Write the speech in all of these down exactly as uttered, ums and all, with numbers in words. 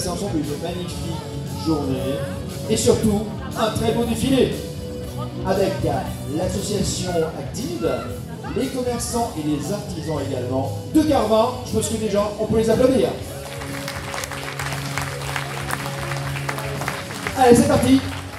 passer ensemble une magnifique journée et surtout un très beau défilé avec l'association active, les commerçants et les artisans également de Carvin. Je pense que déjà on peut les applaudir. Allez, c'est parti.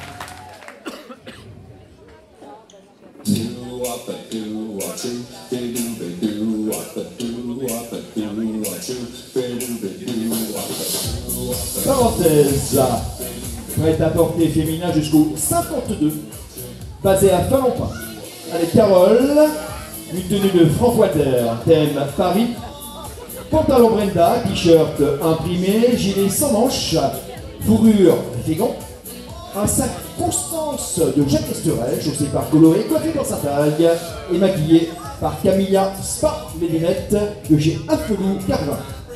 Parenthèse, prêt-à-porter féminin jusqu'au cinquante-deux, basé à Falampin, avec Carole, une tenue de Franck Walter, thème Paris, pantalon Brenda, t-shirt imprimé, gilet sans manches, fourrure Fégon, un sac Constance de Jacques Estorel, chaussé par Coloré, coiffé par Saint-Algue et maquillé par Camilla Spa, les lunettes de chez Affelou Carvin.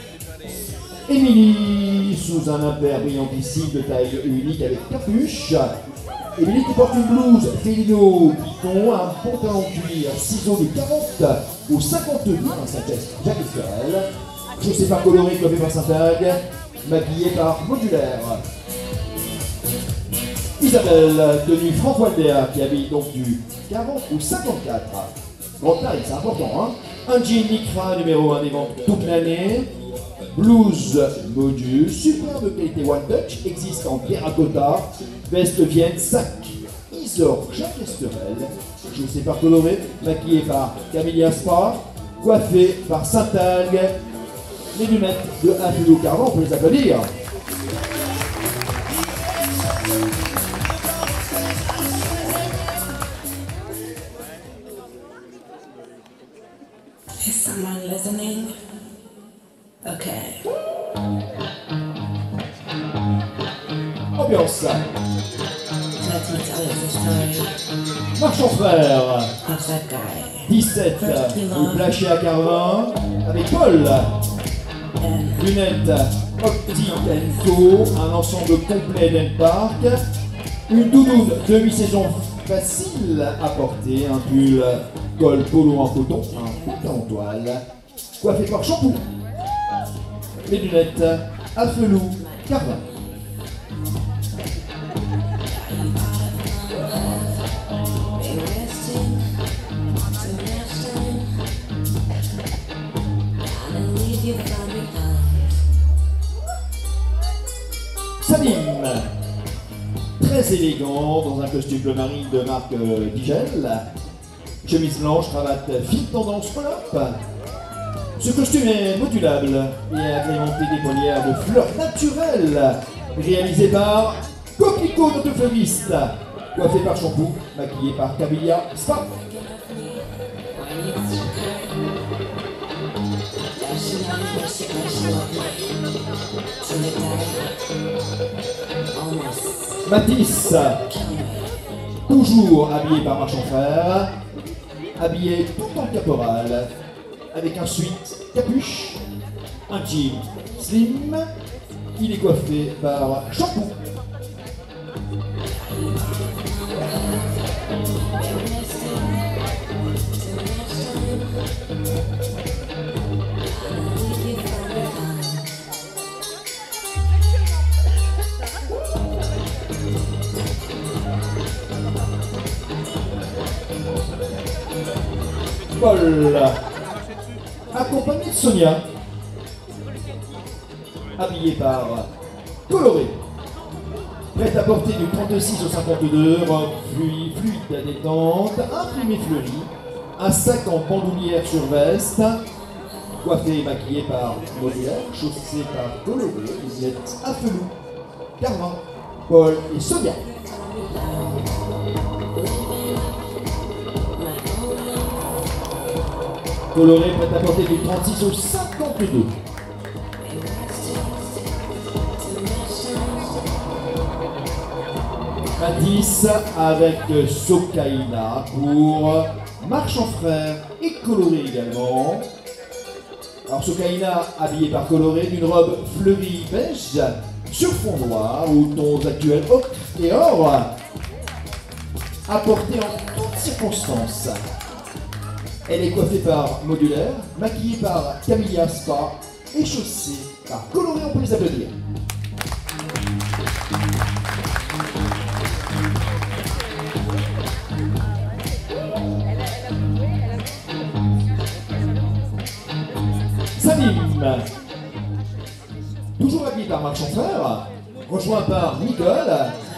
Émilie, sous un impair brillantissime de taille unique avec capuche. Émilie qui porte une blouse Félino Piton, un pantalon cuir ciseaux de quarante ou cinquante-deux, un sac Jacques Estorel, chaussé par Coloré, coiffé par Saint-Algue, maquillé par Modulaire. Isabelle, tenue Franck Walter, qui habille donc du quarante ou cinquante-quatre. Grande taille, c'est important, hein. Un jean Lycra numéro un des ventes toute l'année. Blouse module, super de qualité One Touch, existe en terracotta. Veste Vienne, sac Isor Jacques Estorel, chaussé par Coloré, maquillé par Camilla Spa, coiffé par Saint-Algue. Les lunettes de Affelou Carvin, on peut les applaudir. Is someone listening? Okay. Ambiance. Let me tell you the story Marchand Frère. of that guy. dix-sept, le Plaché à Carvin, avec Paul. And Lunettes Optique Co, un ensemble complet d'Enpark. Une doudoune demi-saison facile à porter, un pull col polo en coton, un pantalon en toile, coiffé par Shampoo. Les lunettes Affelou Carvin. Salim, très élégant dans un costume bleu marine de marque euh, Digel, chemise blanche, cravate fine tendance pop. Ce costume est modulable et agrémenté d'épaulières de fleurs naturelles, réalisé par Coquelicot notre fleuriste, coiffé par Shampoo, maquillé par Camilla Spa. Matisse, toujours habillé par Marchand Frère, habillé tout en caporal, avec un sweat capuche, un jean slim, il est coiffé par Shampoo. Paul, accompagné de Sonia, habillé par Coloré, prête à porter du trente-six au cinquante-deux, robe fluide, fluide détente, imprimé fleuri, un sac en bandoulière sur veste, coiffé et maquillé par Modulaire, chaussé par Coloré, lunettes Affelou, Carvin, Paul et Sonia. Coloré prête à porter du trente-six au cinquante-deux. Matisse avec Sokaina pour Marchand Frère et Coloré également. Alors Sokaina habillé par Coloré d'une robe fleurie beige sur fond noir ou tons actuels ocre et or, apporté en toutes circonstances. Elle est coiffée par Modulaire, maquillée par Camilla Spa et chaussée par Coloré, on peut les applaudir. par son frère, rejoint par Nicole,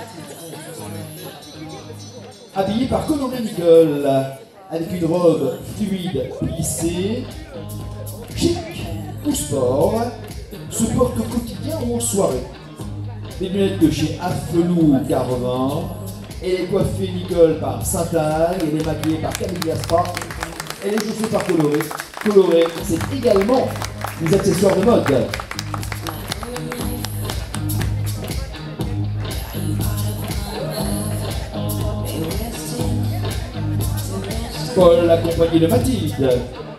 habillée par Coloré Nicole, avec une robe fluide plissée, chic ou sport, se porte au quotidien ou en soirée. Des lunettes de chez Affelou Carvin. Elle est coiffée Nicole par Saint-Ague, elle est maquillée par Camille Gaspard, elle est chaussée par Coloré. Coloré, c'est également des accessoires de mode. Paul accompagné de Mathilde.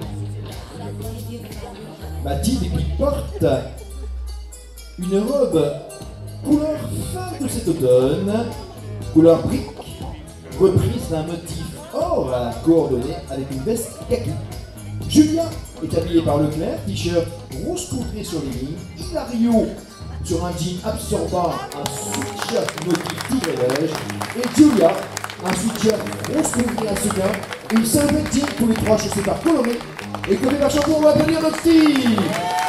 Mathilde qui porte une robe couleur fin de cet automne, couleur brique, reprise d'un motif or coordonné avec une veste kaki. Julia est habillée par Leclerc, t-shirt rose couvré sur les lignes, Hilario sur un jean absorbant, un sweatshirt motif tigre beige, et Julia, un sweatshirt rose couvré à sequin, une salopette jean, tous les trois chaussés par Coloré, et comme les marchands on va venir notre style.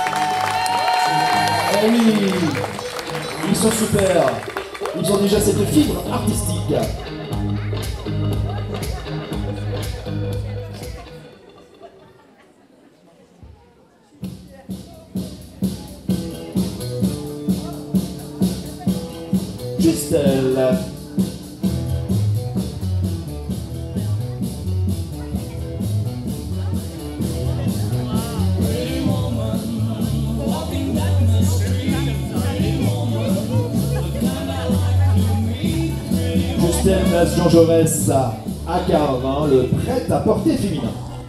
Eh oui, ils sont super, ils ont déjà cette fibre artistique. Justel. Justel place Jean Jaurès à Carvin, le prêt-à-porter féminin.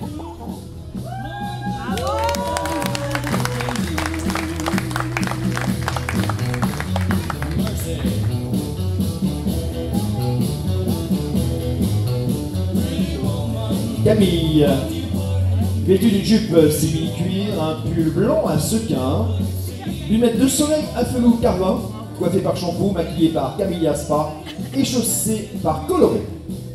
Camille, vêtue d'une jupe simili-cuir, un pull blanc à sequin, lunettes de soleil Affelou Carvin, coiffée par Shampoo, maquillée par Camille Spa et chaussée par Coloré.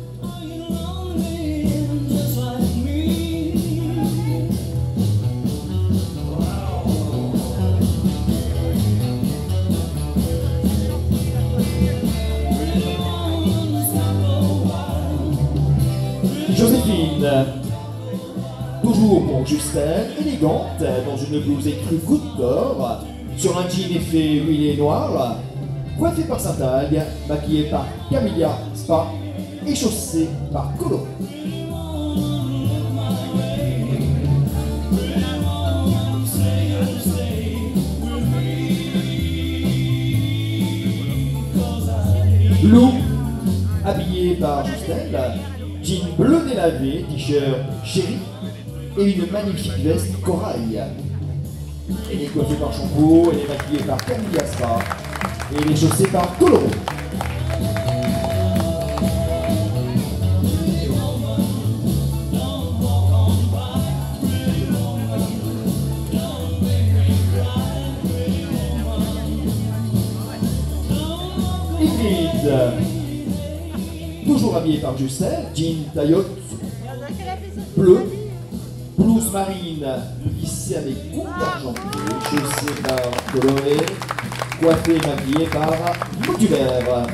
Joséphine, toujours pour Justel, élégante, dans une blouse écrue goutte d'or, sur un jean effet huilé noir, coiffée par Saint-Ague, maquillée par Camilla Spa et chaussée par Coloré. Lou, habillée par Justel, jean bleu délavé, t-shirt chéri et une magnifique veste corail. Elle est coiffée par Shampoo, elle est maquillée par Camille Spa et elle est chaussée par Coloré. Ingrid, toujours habillée par Justel, jean taillotte bleu, blouse marine plissée avec coupe d'argenté, chaussée par Coloré, coiffée et maquillée par Modulaire.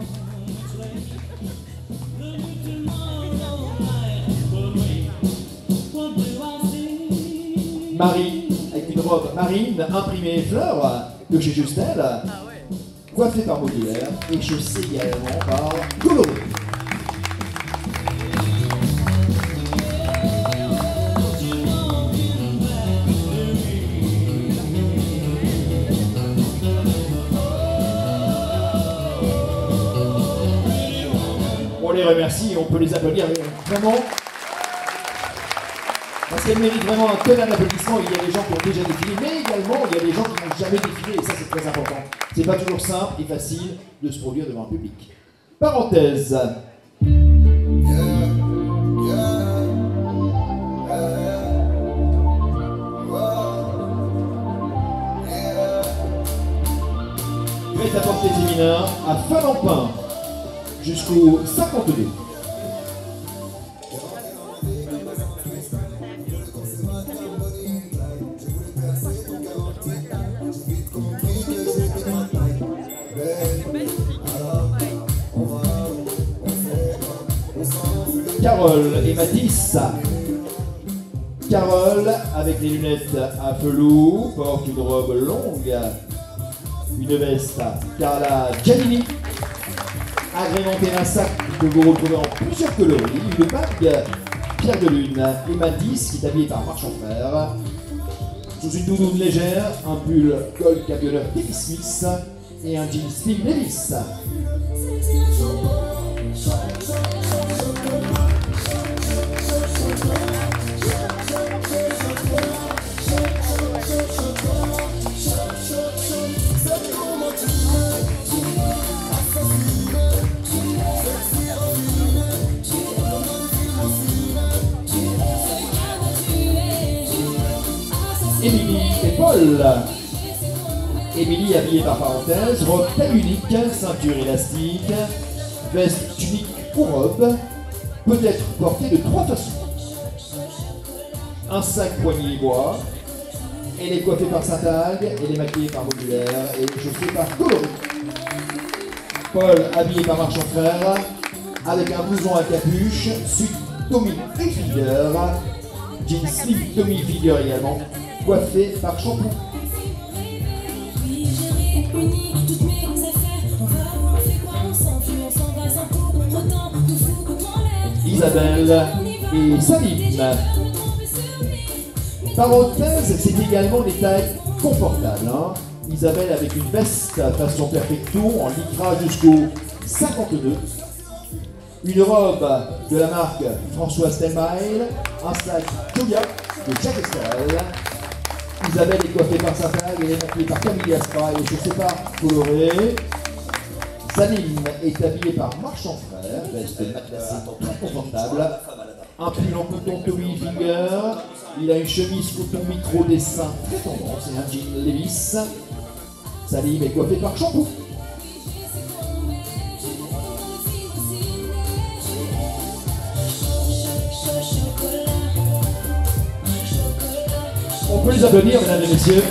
Marie, avec une robe marine imprimée fleurs de chez Justel, coiffée par Modulaire et chaussée également par Coloré. On les remercie et on peut les applaudir vraiment parce qu'elles méritent vraiment un tonnerre d'applaudissements. Il y a des gens qui ont déjà défilé, mais également il y a des gens qui n'ont jamais défilé et ça c'est très important. C'est pas toujours simple et facile de se produire devant un public. Parenthèse. Prêt-à-porter féminin à Falampin jusqu'au cinquante-deux. Carole et Mathis. Carole, avec les lunettes à velours, porte une robe longue, une veste Carla Giannini, agrémentée d'un sac que vous retrouvez en plusieurs coloris, une bague Pierre de Lune et Mathis qui est habillé par Marchand Frère, sous une doudoune légère, un pull col camionneur David Smith et un jean Slim Levis. Émilie et Paul. Émilie habillée par parenthèse, robe taille unique, ceinture élastique, veste tunique ou robe, peut être portée de trois façons. Un sac poignée bois, elle est coiffée par Saint-Tag, elle est maquillée par Modulaire et chaussée par Coloris. Paul habillé par Marchand Frère, avec un blouson à capuche, suite Tommy Hilfiger, jean slim Tommy Hilfiger également, coiffé par Shampoo. Isabelle et Salim. Parenthèse, c'est également des tailles confortables. Hein. Isabelle avec une veste façon perfecto en lycra jusqu'au cinquante-deux. Une robe de la marque François Stelmail, un sac Julia de Jacques Estorel. Isabelle est coiffée par Saint-Tag, elle est maquillée par Camille Aspra et chaussée par Coloré. Salim est habillé par Marchand Frère, veste matelassée très confortable. Un pull en coton Tommy Hilfiger. Il a une chemise coton micro dessin très tendance et un jean Levis. Salim est coiffé par Shampoo. On peut les applaudir, mesdames et messieurs.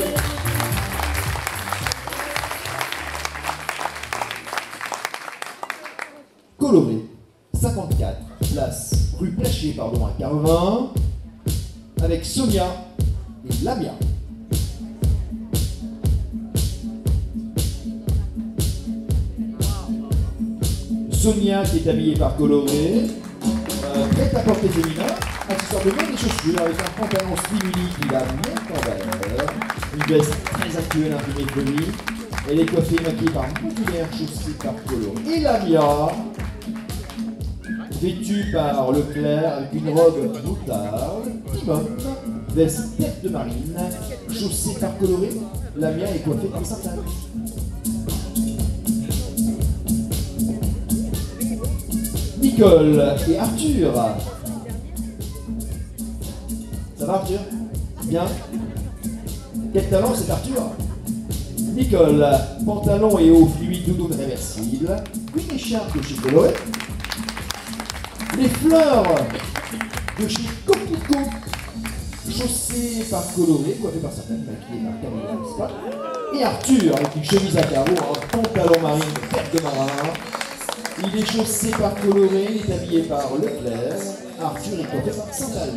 Coloré, cinquante-quatre, place rue Plaché, pardon, à Carvin, avec Sonia et Lamia. Sonia qui est habillée par Coloré, euh, prête à porter féminin, accessoirement des chaussures avec un pantalon stimuli qui va bien en valeur, une veste très actuelle imprimée de lui. Elle est coiffée et maquillée par Modulaire, chaussée par Coloré. Et Lamia, vêtue par Leclerc avec une robe moutarde, timone, veste tête de marine, chaussée par Coloré. Lamia est coiffée par Saint-Tag. Nicole et Arthur. Ça va Arthur? Bien. Quel talent c'est Arthur? Nicole, pantalon et haut fluide doudoune réversible, une écharpe de chez Coloré. Les fleurs de chez Copico, chaussées par Coloré, coiffées par certaines, maquillées par Camilla Spa. Et Arthur avec une chemise à carreaux, un pantalon marine, verte de marin. Il est chaussé par Coloré, il est habillé par Leclerc. Arthur est coiffé par Saint-Tag.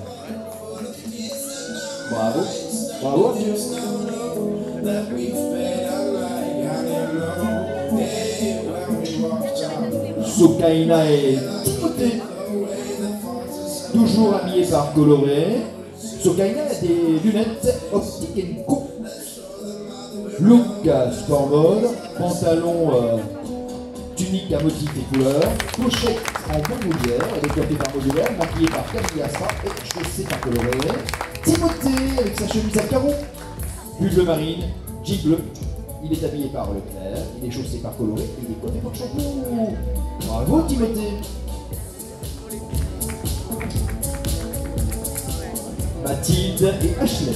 Bravo, bravo Arthur. Sokaina et Timothée, toujours habillé par Coloré. Sokaina a des lunettes optiques Co. Look sport mode, pantalon euh, tunique à motifs et couleurs, pochette en bandoulière, elle est coiffée par Modulaire, maquillée par Camille Aspra et chaussée par Coloré. Timothée avec sa chemise à carreaux, pull bleu marine, jean bleu. Il est habillé par Leclerc, il est chaussé par Coloré et il est coiffé par Shampoo. Bravo Timothée. Mathilde et Ashley.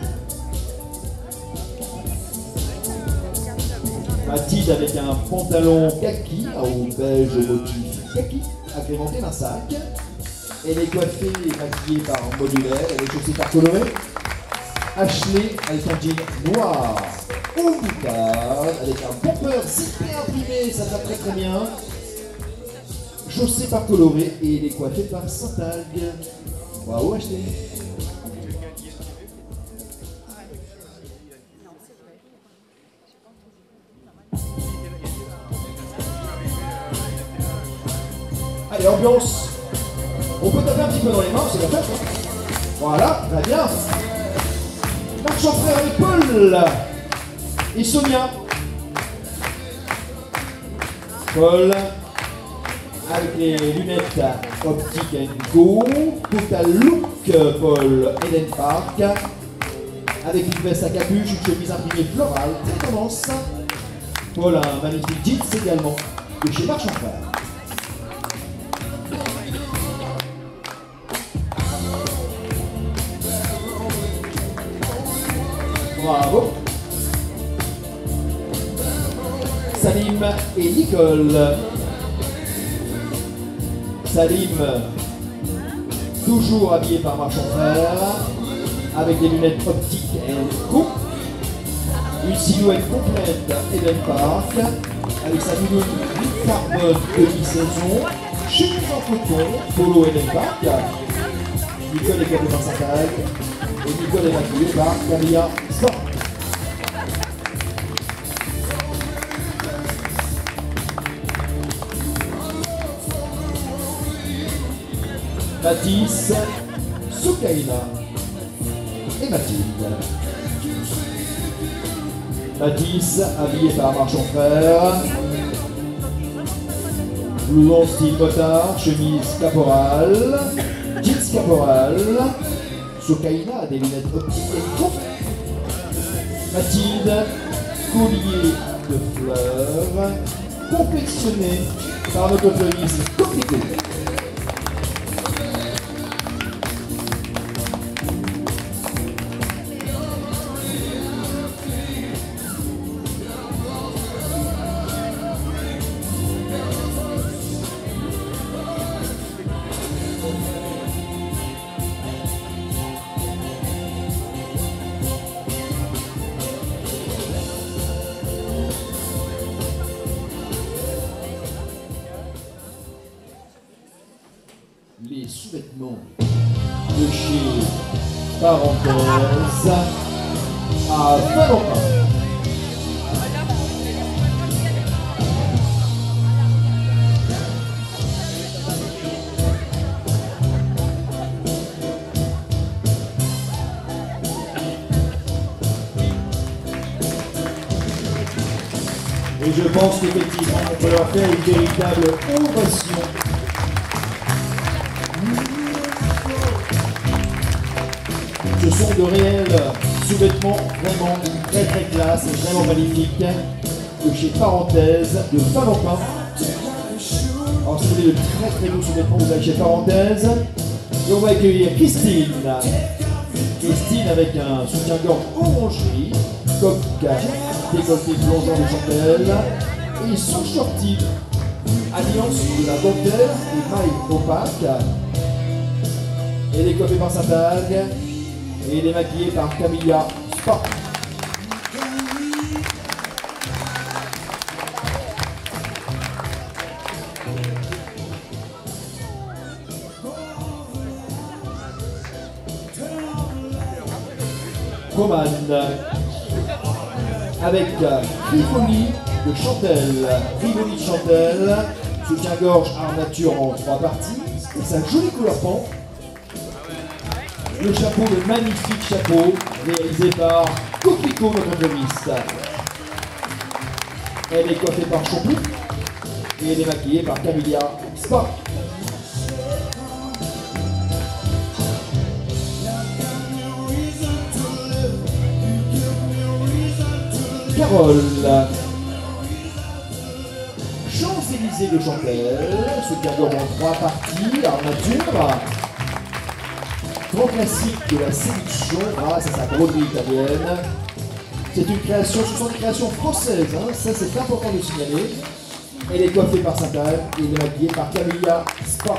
Mathilde avec un pantalon kaki au beige motif kaki, agrémenté d'un sac. Elle est coiffée et maquillée par Modulaire, elle est chaussée par Coloré. Ashley avec un jean noir au moutarde, avec un bomber zippé imprimé, ça va très très bien. chaussée par Coloré et il est coiffé par Saint-Algue. Bravo, acheté. Allez, ambiance. On peut taper un petit peu dans les mains, c'est la fête. Hein. Voilà, très bien. Marche en frère avec Paul et Sonia. Paul avec les lunettes Optic Go. Total look Paul Eden Park. Avec une veste à capuche, une chemise imprimée florale, très tendance. Paul a un magnifique jeans également de chez Marche en frère. Bravo. Salim et Nicole. Salim, toujours habillé par Marche en frère, avec des lunettes optiques et coupe. Une silhouette complète Eden Park, avec sa doudoune carbone de mi-saison, chemise en coton, polo Eden Park. Nicole est coiffée par Saint-Algue et Nicole est maquillée par Camilla Sport. Mathis, Soukaina et Mathilde. Mathis, habillé par Marche en frère. Blouson style motard, chemise caporal, jeans caporal. Soukaina a des lunettes optiques et courtes. Mathilde, collier de fleurs, confectionné par notre fleuriste Coquelicot. Les sous-vêtements de chez Parenthèse à Valentin. Et je pense qu'effectivement, on peut leur faire une véritable ovation. Ce sont de réels sous-vêtements vraiment très très classe et vraiment magnifiques de chez Parenthèse de Valentin. Alors si vous voulez de très très beaux sous-vêtements, vous allez chez Parenthèse. Et on va accueillir Christine. Christine avec un soutien-gorge orangerie, coque, décolleté plongeant de Chantelle et son shorty, alliance de la dentelle et maille opaque. Elle est coiffée par Saint-Algue. Et il est maquillé par Camilla Sport. Roman avec Rivoli de Chantelle. Rivoli de Chantelle, soutien-gorge armature en trois parties et sa jolie couleur pan. Le chapeau, le magnifique chapeau, réalisé par Coquelicot, notre fleuriste. Elle est coiffée par Champou et elle est maquillée par Camilla Sport. Carole. Champs-Élysées de Chantelle, soutien-gorge en trois parties, armature. Grand classique de la séduction grâce à sa broderie italienne. C'est une création, ce sont des créations françaises, hein, ça c'est important de signaler. Elle est coiffée par Saint-Algue et elle est maquillée par Camilla Sport.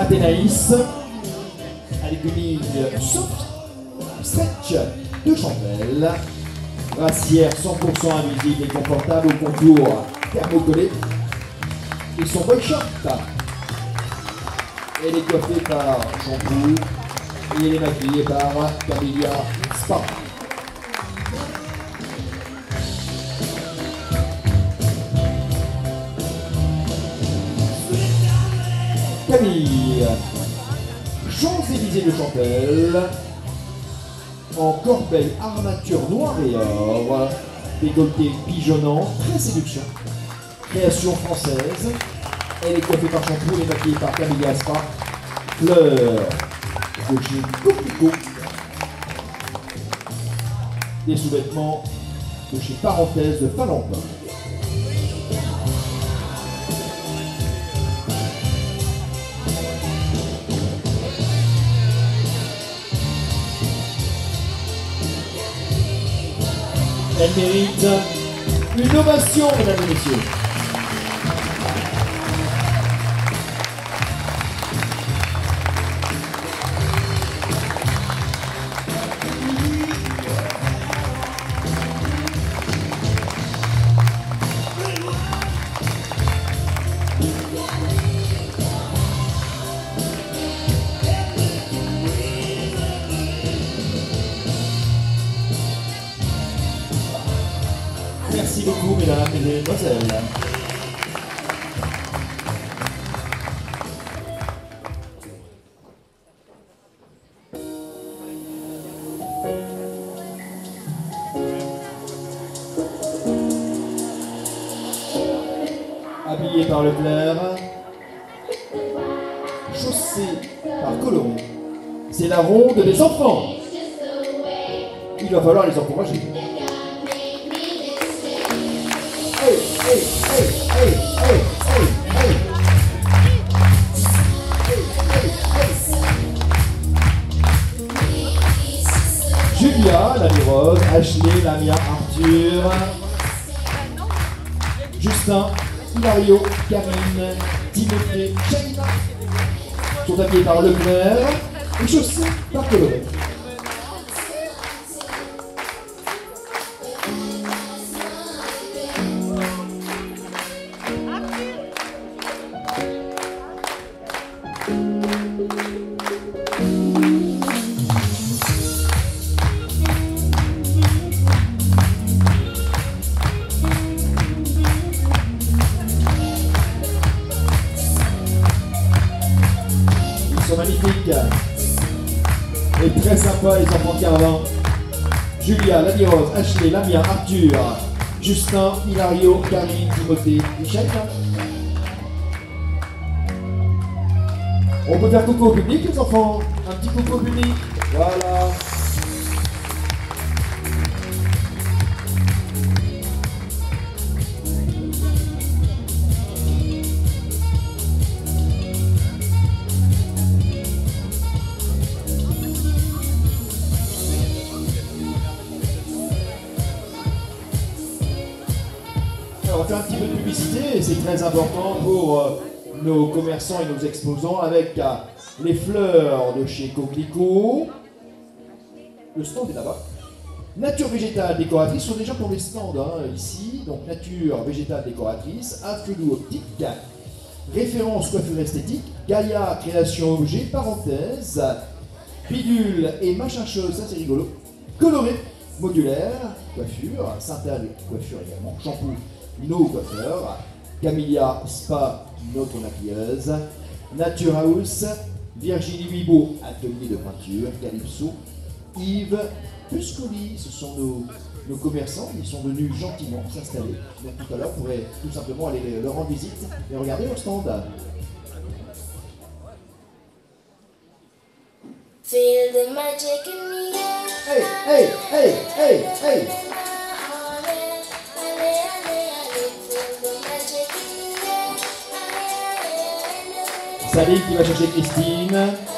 Athénaïs, avec une ligne soft, stretch de Champel. Brassière cent pour cent invisible et confortable au contour thermocollé. Et son boy short. Elle est coiffée par Shampoo et elle est maquillée par Camellia Spa. Camille, Champs-Élysées de Champel, en corbeille armature noir et or, décolleté pigeonnant, très séduction, création française. Elle est coiffée par Shampoo, elle est maquillée par Camellia Spa, fleur de chez Coquelicot, des sous-vêtements de chez Parenthèse de Finlande. Elle mérite une ovation, mesdames et messieurs. Merci beaucoup, mesdames et mesdemoiselles. Habillé par Leclerc, chaussé par Coloré, c'est la ronde des enfants. Il va falloir les encourager. Hey, hey, hey, hey, hey, hey, hey. Julia, l'ami Rose, Ashley, Lamia, Arthur, Justin, Hilario, Karine, Timothée, Shaina sont habillés par Leclerc et chaussés par Coloré. Ils sont magnifiques et très sympas les enfants Carvin. Julia, Lani Rose, Ashley, Lamia, Arthur, Justin, Hilario, Karine, Timothée et Shaina. On peut faire coucou au public les enfants. Un petit coucou au public. Voilà. Alors, on va faire un petit peu de publicité et c'est très important pour euh, nos commerçants et nos exposants avec euh, les fleurs de chez Coquelicot. Le stand est là-bas. Nature végétale décoratrice sont déjà pour les stands hein, ici. Donc nature végétale décoratrice, Aflelou optique, référence coiffure esthétique, Gaïa création objet, parenthèse, bidule et machin chose, ça c'est rigolo. Coloré, modulaire, coiffure, Syntal coiffure également, shampoo, nos coiffeurs, Camellia Spa, notre maquilleuse, Nature House, Virginie Wibo, atelier de peinture, Calypso, Yves Puscoli, ce sont nos, nos commerçants, ils sont venus gentiment s'installer. Donc tout à l'heure, on pourrait tout simplement aller leur rendre visite et regarder leur stand. Feel the magic in the air. Hey, hey, hey, hey, hey. Saline qui va chercher Christine.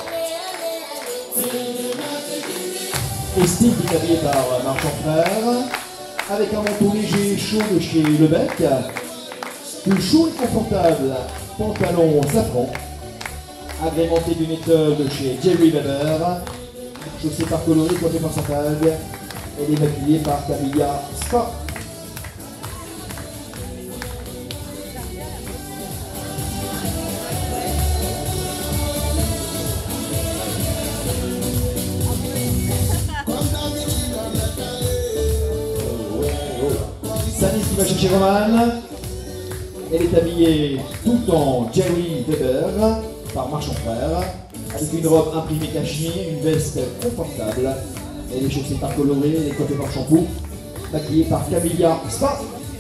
Christine qui est habillée par Marchand Frère, avec un manteau léger et chaud de chez Lebec, plus chaud et confortable, pantalon safran, agrémentée d'une étole de chez Jerry Weber, chaussée par Coloré, coiffée par sa tag. Elle est maquillée par Camilla Spa. Sanis qui va chercher Roman. Elle est habillée tout en Jerry Weber par Marchand Frère, avec une robe imprimée cachemire, une veste confortable. Elle est chaussée par Coloré, elle est coiffée par Shampoo, maquillée par Camilla Spa.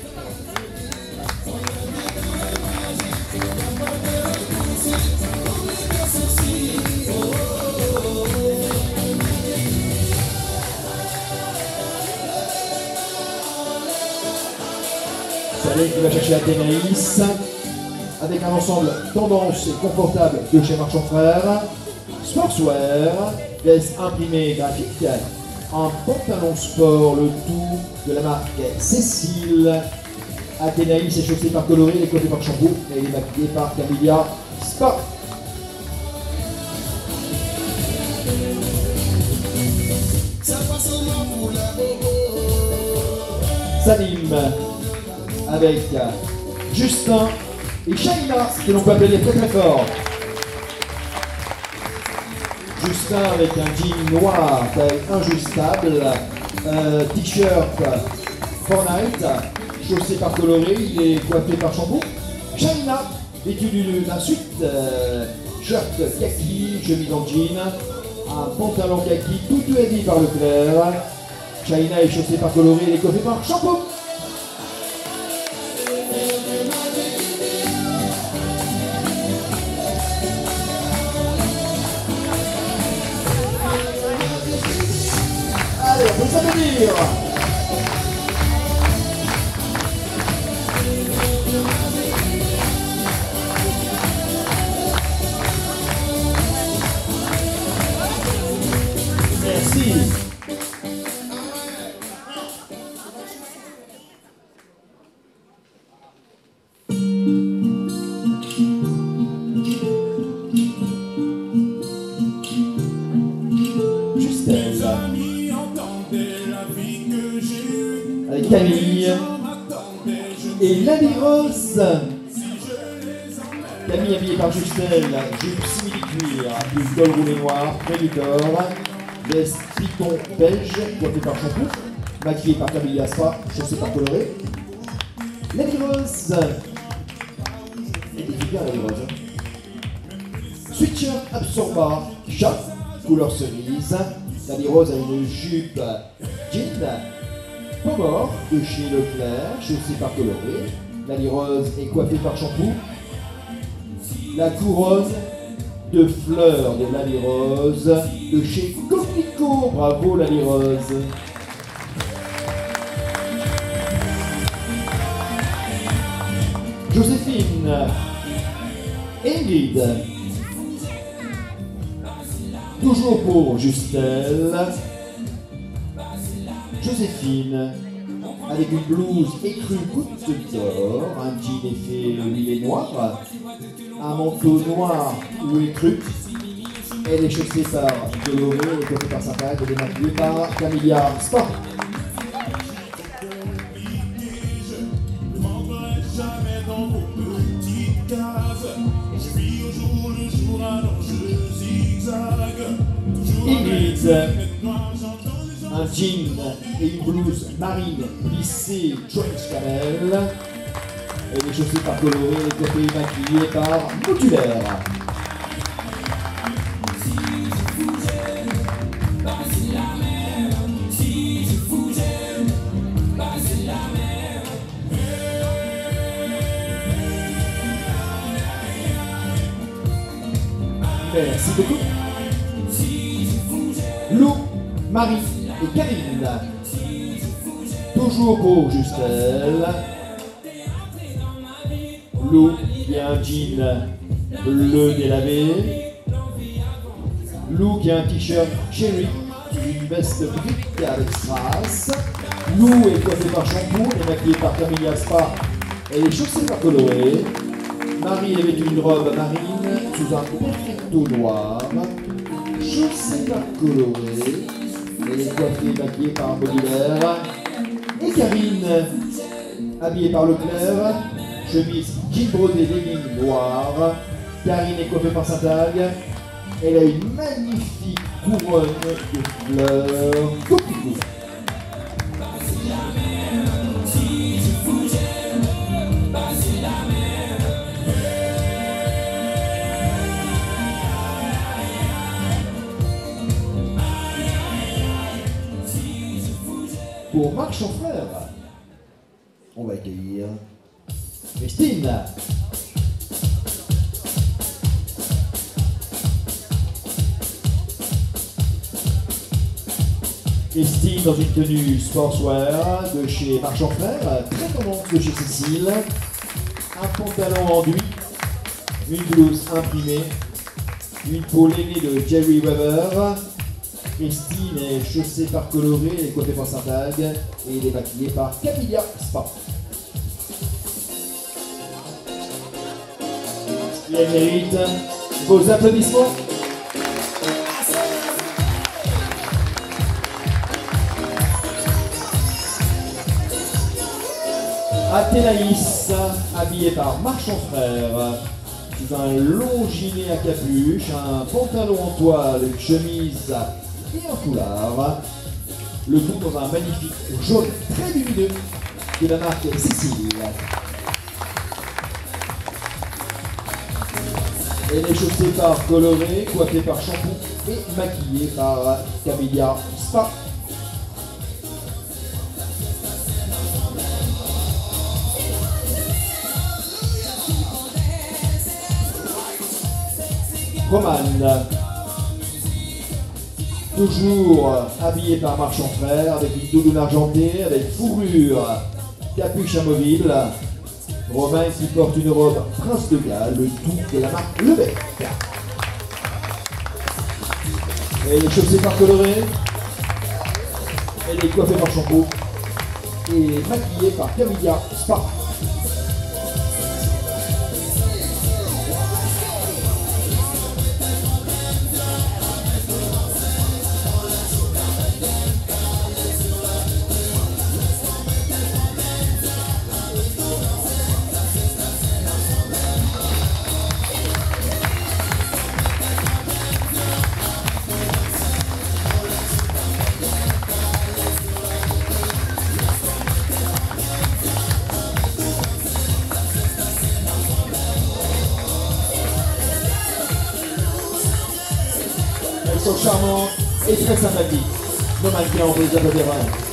Salé qui va chercher Athénaïs, avec un ensemble tendance et confortable de chez Marchand Frère, sportswear, veste imprimée graphique, un pantalon sport, le tout de la marque Cécile. Athénaïs est chaussée par Coloré, elle est coiffée par Shampoo et elle est maquillée par Camilla Spa. Salim avec Justin et Shaina, que l'on peut appeler très très fort. Justin avec un jean noir, taille injustable, euh, t-shirt Fortnite, chaussé par Coloré, il est coiffé par Shampoo. Shaina, vêtue d'un suite, euh, shirt kaki, chemise en jean, un pantalon kaki, tout heavy par Leclerc. Shaina est chaussée par Coloré, il est coiffé par Shampoo. Allez, on peut s'applaudir. Merci. Avec Camille et Lady Rose. Camille habillée par Justel, jupe simili-cuir, plus col roulé noir, préditor, veste piton beige, coiffée par Shampoo, maquillée par Camilla Spa, chaussée par Coloré. Lady Rose. Elle était bien Lady Rose. Switcher absorba, chat, couleur cerise. Lady Rose a une jupe jean, peau mort de chez Leclerc, chaussée par Coloré. Lady Rose est coiffée par Shampoo. La couronne de fleurs de Lady Rose de chez Coquelicot. Bravo Lady Rose. Joséphine, Ingrid, toujours pour Justel. Joséphine, avec une blouse écrue goutte d'or, un jean effet huilé noir, un manteau noir ou écru. Elle est chaussée par Coloré, elle est coiffée par sa tag, elle est maquillée par Camilla Spa. Ingrid, un jean et une blouse marine plissée trench camel. Elle est chaussée par Coloré, elle est coiffée et maquillée par Modulaire. Merci beaucoup. Lou, Marie et Karine. Toujours pour Justel. Lou qui a un jean bleu délavé. Lou qui a un t-shirt Cherry, une veste brique avec strass. Lou est coiffée par Shampoo et maquillée par Camilla Spa. Elle est chaussée par Coloré. Marie est vêtue d'une robe marine sous un perfecto noir, chaussée par coloré, elle est coiffée et maquillée par un modulaire. Et Karine, habillée par Leclerc, chemise jean brodé legging noir. Karine est coiffée par Saint-Tag. Elle a une magnifique couronne de fleurs coquelicot. Pour Marc Chanfrère, on va accueillir Christine. Christine dans une tenue sportswear de chez Marc Chanfrère, très tendance de chez Cécile, un pantalon enduit, une blouse imprimée, une peau ailée de Jerry Weber. Christine est chaussée par Coloré, elle est coiffée par Saint-Tag et elle est maquillée par Camilla Spa. Et elle mérite vos applaudissements. Athénaïs, habillée par Marc Chanfrère, sous un long gilet à capuche, un pantalon en toile, une chemise et un foulard. Le tout dans un magnifique jaune très lumineux de la marque Cécile. Elle est chaussée par Coloré, coiffée par Shampoo et maquillée par Camilla Spa. Romane, toujours habillée par Marc Chanfrère, avec une doudoune argentée, avec fourrure, capuche amovible. Romain qui porte une robe Prince de Galles, le tout de la marque Lebec. Elle est chaussée par Coloré, elle est coiffée par Shampoo et maquillée par Camilla Spa. Elles sont charmantes et très sympathiques. Nos mannequins, on peut les applaudir.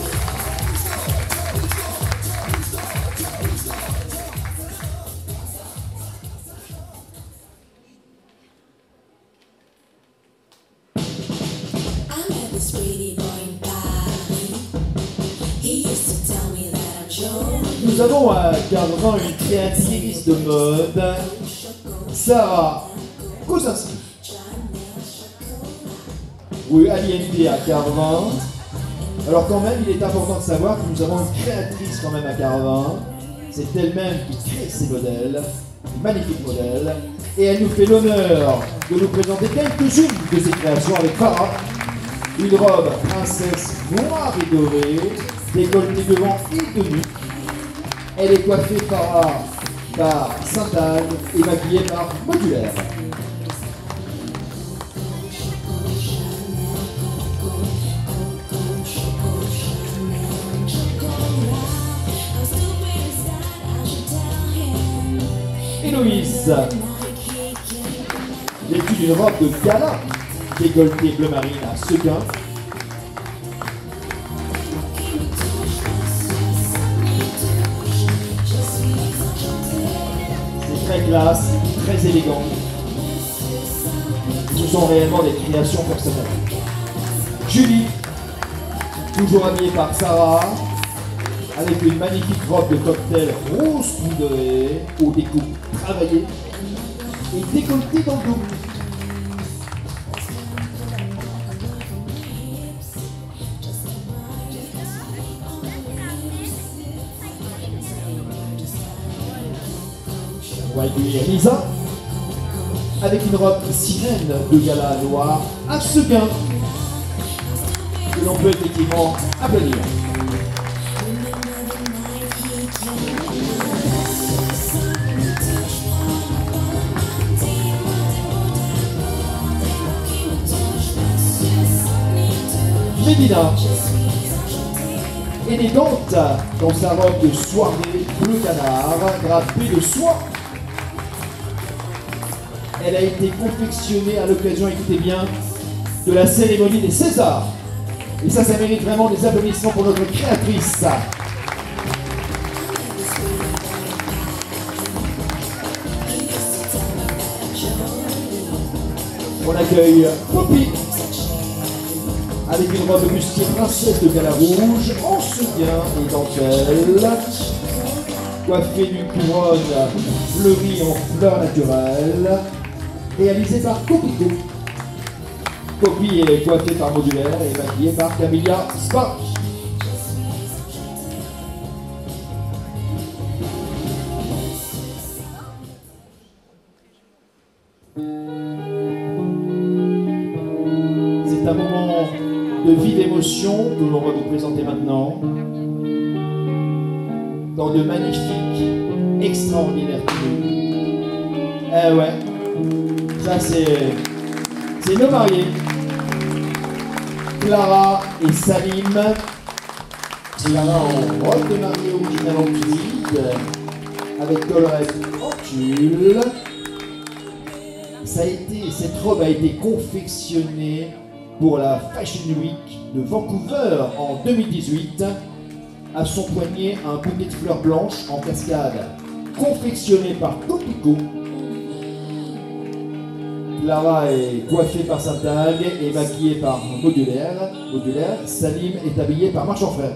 Nous avons à Carvan une créatrice de mode, Sarah Kosinski. Rue Aliente à Carvan. Alors quand même, il est important de savoir que nous avons une créatrice quand même à Carvan. C'est elle-même qui crée ces modèles, magnifiques modèles. Et elle nous fait l'honneur de nous présenter quelques-unes de ses créations avec Farah. Une robe princesse noire et dorée, décolletée devant et de nuit. Elle est coiffée Farah par Saint-Tag et maquillée par Modulaire. Héloïse, vêtue d'une robe de gala, décolletée bleu marine à sequin. C'est très classe, très élégant. Ce sont réellement des créations personnelles. Julie, toujours habillée par Sarah, avec une magnifique robe de cocktail rose poudrée, aux découpes travaillées et décolletée dans le dos. On va accueillir Lisa avec une robe sirène de gala noir à Seguin que l'on peut effectivement applaudir. Médina, élégante dans sa robe de soirée bleu canard drapée de soie. Elle a été confectionnée à l'occasion, écoutez bien, de la cérémonie des Césars. Et ça, ça mérite vraiment des applaudissements pour notre créatrice. On accueille Poppy avec une robe bustier princesse de gala rouge en sequin et dentelle, coiffée d'une couronne fleurie en fleurs naturelles, réalisée par Copico. Poppy est coiffée par Modulaire et maquillée par Camilla Spa. C'est un moment de vive émotion que l'on va vous présenter maintenant dans de magnifiques, extraordinaires tenues. Eh ouais, ça c'est c'est nos mariés, Clara et Salim. Clara en robe de mariée originale en tweed avec collerette en tulle. Ça a été, cette robe a été confectionnée pour la Fashion Week de Vancouver en deux mille dix-huit. À son poignet, un bouquet de fleurs blanches en cascade, confectionné par Copico. Clara est coiffée par Saint-Tag et maquillée par Modulaire. Modulaire. Salim est habillé par Marchand Frère.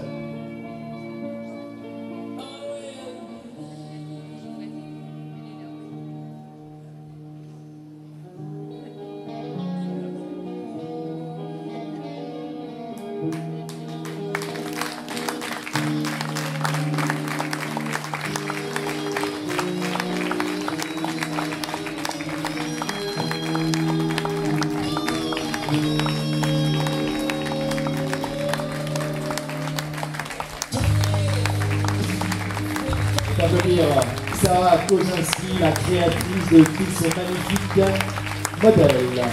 D'applaudir Sarah Kozinski, la créatrice de tous ces magnifiques modèles.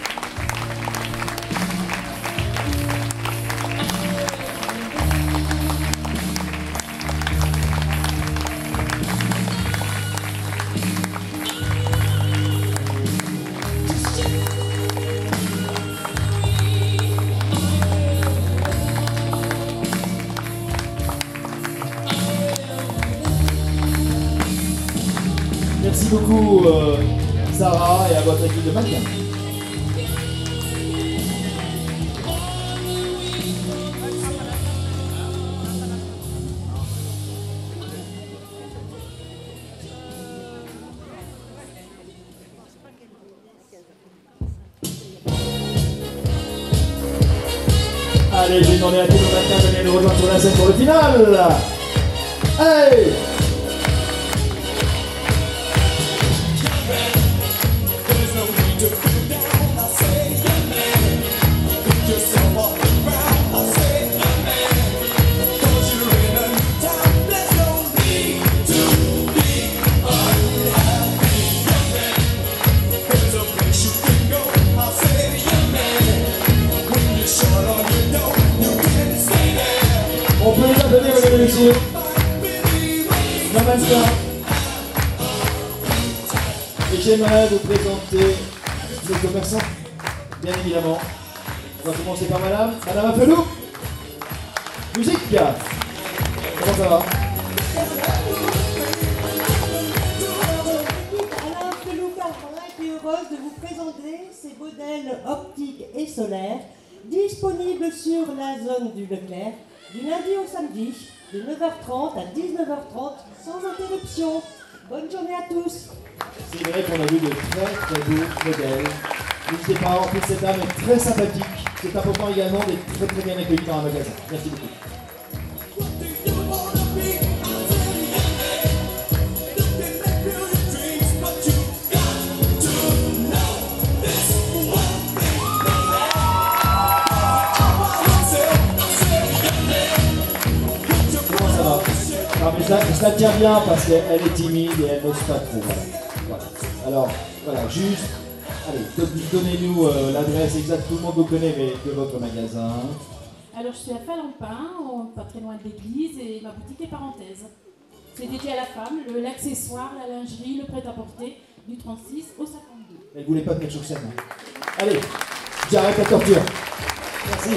Merci beaucoup euh, Sarah et à votre équipe de mannequins. Allez, j'ai demandé à tous nos mannequins de venir nous rejoindre sur la scène pour le final. Hey! On peut les applaudir, mesdames et messieurs. La mannequin. Et j'aimerais vous présenter nos commerçants, bien évidemment. On va commencer par madame. Madame Afelou. Musique. Comment ça va? Alain Felou-Carvin est heureuse de vous présenter ces modèles optiques et solaires disponibles sur la zone du Leclerc du lundi au samedi de neuf heures trente à dix-neuf heures trente sans interruption. Bonne journée à tous. C'est vrai qu'on a vu de très très beaux modèles. N'hésitez pas, en plus cette dame est très sympathique. C'est important également d'être très très bien accueilli dans un magasin. Merci beaucoup. je, la, je la tiens bien parce qu'elle est timide et elle n'ose pas trop. Voilà. Voilà. Alors, voilà, juste, allez, donnez-nous euh, l'adresse exacte, tout le monde vous connaît, mais de votre magasin. Alors, je suis à Falampin, pas très loin de l'église, et ma boutique est parenthèse. C'est dédié à la femme, le- l'accessoire, la lingerie, le prêt-à-porter, du trente-six au cinquante-deux. Elle voulait pas te mettre sur scène. Hein. Allez, j'arrête la torture. Merci.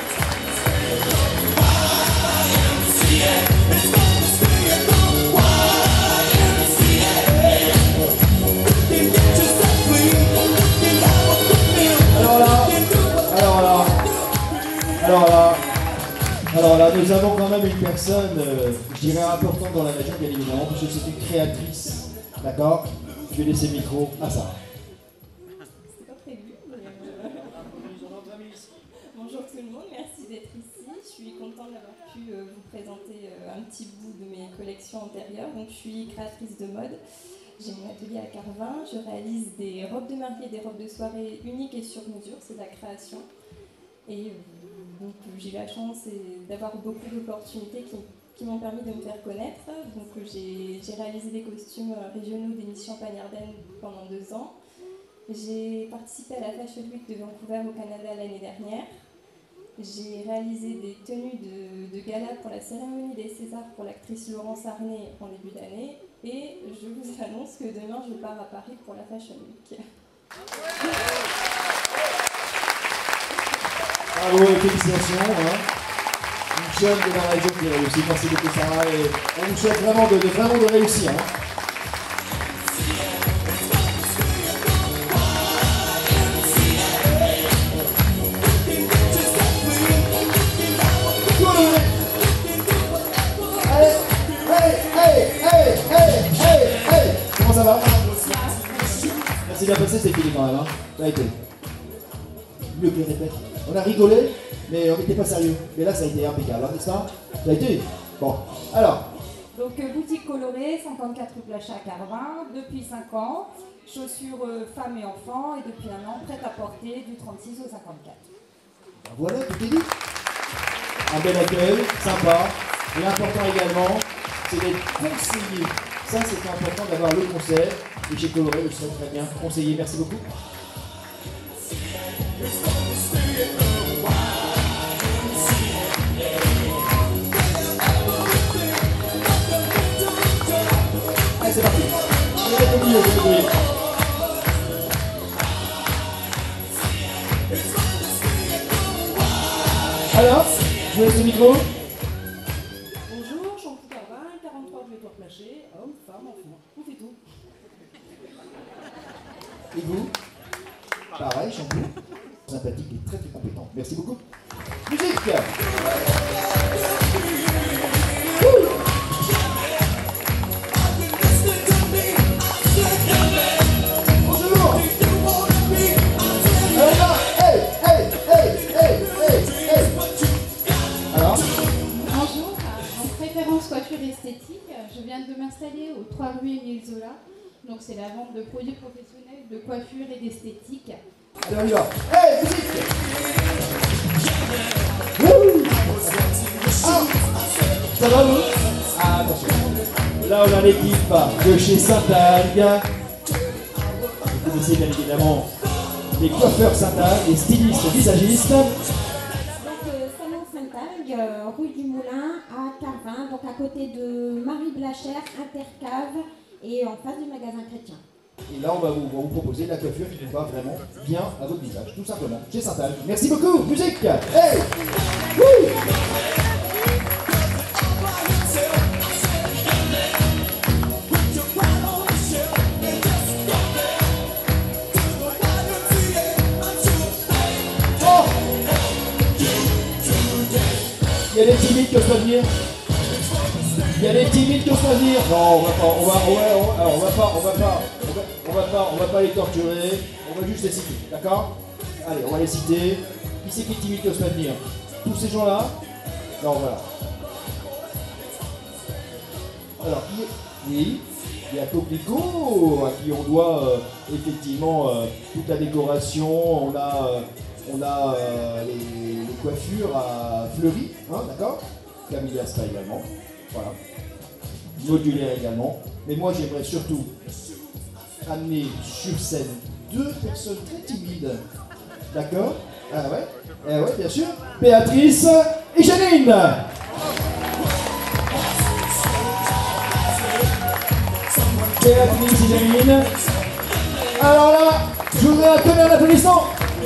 Alors là, alors là, alors là, alors là, nous avons quand même une personne, euh, je dirais importante dans la région, bien évidemment, parce que c'est une créatrice, d'accord? Je vais laisser le micro à Sarah. C'était pas prévu, mais euh, bonjour tout le monde, merci d'être ici. Je suis contente d'avoir pu euh, vous présenter euh, un petit bout de mes collections antérieures. Donc, je suis créatrice de mode. J'ai mon atelier à Carvin. Je réalise des robes de mariée, des robes de soirée uniques et sur mesure. C'est de la création. Et euh, donc, j'ai eu la chance et d'avoir beaucoup d'opportunités qui, qui m'ont permis de me faire connaître. Donc, j'ai j'ai réalisé des costumes régionaux d'émission Pagnardène pendant deux ans. J'ai participé à la Fashion Week de Vancouver au Canada l'année dernière. J'ai réalisé des tenues de, de gala pour la cérémonie des Césars pour l'actrice Laurence Arnay en début d'année. Et je vous annonce que demain, je pars à Paris pour la Fashion Week. Bravo et félicitations. Hein. Une jeune de la région qui réussit. Merci beaucoup Sarah. Et on vous souhaite vraiment de, de, vraiment de réussir. Hein. Comment ça va? Merci bien passé, c'est fini quand même. Hein. Ça a été. Mieux que les répètes. On a rigolé, mais on n'était pas sérieux. Mais là, ça a été impeccable, hein, n'est-ce pas? Ça a été. Bon, alors. Donc, euh, boutique colorée, cinquante-quatre rue Plachat à Carvin, depuis cinq ans. Chaussures euh, femmes et enfants, et depuis un an, prêt à porter du trente-six au cinquante-quatre. Ben voilà, tout est dit. Un bel accueil, sympa. Et l'important également, c'est d'être conseillé. Ça, c'est important d'avoir le conseil. Et chez Coloré, je serai très bien conseillé. Merci beaucoup. Allez, c'est parti. Je vais être au milieu, je vais être au milieu. Alors, je vous laisse le micro. Bonjour, Shampoo Carvin, quarante-trois rue Édouard Plaché, homme, femme, enfant, on fait tout. Et vous? Pareil, Shampoo. Sympathique et très très compétent. Merci beaucoup. Musique. Bonjour. Alors là, hey, hey, hey, hey, hey, hey. Alors? Bonjour, en préférence coiffure esthétique, je viens de m'installer aux trois rue Émile Zola. Donc c'est la vente de produits professionnels de coiffure et d'esthétique. Allez, on y va. Hey, musique. Wouh. Ah, ça va vous? Ah, attention. Là, on a l'équipe de chez Saint-Algue. Vous connaissez bien évidemment les coiffeurs Saint-Algue, les stylistes visagistes. Donc, euh, salon Saint-Algue, euh, rue du Moulin à Carvin, donc à côté de Marie Blachère, Intercave et en face du magasin chrétien. Et là, on va vous, on va vous proposer la coiffure qui vous va vraiment bien à votre visage, tout simplement, chez Saint-Algue. Merci beaucoup, musique. Hey. Wouh. Oh. Il y a des timides qui osent pas venir. Il y a des timides qui osent pas venir. Non, on va pas, on va, ouais, on, alors on va pas, on va pas, on va, on va pas, on va pas les torturer. On va juste les citer, d'accord? Allez, on va les citer. Qui c'est qui est timide qui ose pas venir? Tous ces gens-là? Non, voilà. Alors, qui est... Oui, il y a Coquelicot, à qui on doit euh, effectivement euh, toute la décoration. On a, euh, on a euh, les, les coiffures à Fleury, hein, d'accord? Camilla Spa également. Voilà. modulaire également. Mais moi, j'aimerais surtout amener sur scène deux personnes très timides. D'accord? Ah ouais? Eh ouais, bien sûr. Béatrice et Janine. Béatrice et Janine. Alors là, je voudrais un tonnerre d'applaudissements.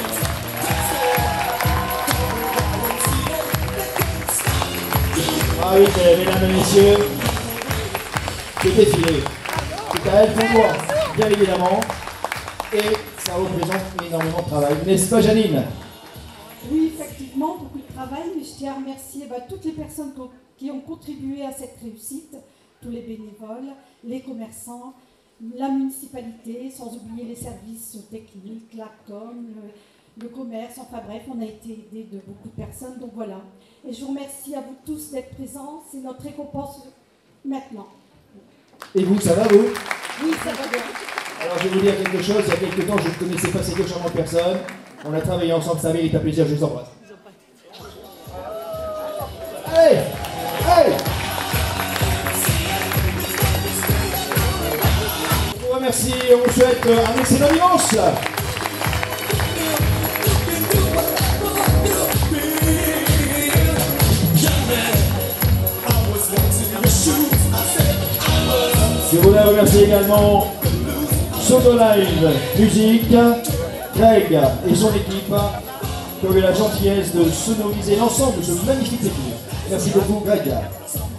Ah oui, mesdames et messieurs, c'est défilé. C'est à elle pour moi, bien évidemment. Et ça représente énormément de travail. N'est-ce pas, Janine? Oui, effectivement, beaucoup de travail, mais je tiens à remercier bah, toutes les personnes qui ont contribué à cette réussite, tous les bénévoles, les commerçants, la municipalité, sans oublier les services techniques, la com, le, le commerce, enfin bref, on a été aidés de beaucoup de personnes, donc voilà. Et je vous remercie à vous tous d'être présents, c'est notre récompense maintenant. Et vous, ça va, vous? Oui, ça va bien. Alors, je vais vous dire quelque chose, il y a quelques temps, je ne connaissais pas ces deux charmantes personnes. On a travaillé ensemble, ça mérite un plaisir, je vous embrasse. Allez! Allez! On vous remercie, on vous souhaite un excellent dimanche! Je voulais remercier également Sono Live Musique, Greg et son équipe qui ont eu la gentillesse de sonoriser l'ensemble de ce magnifique équipe. Merci beaucoup, Greg.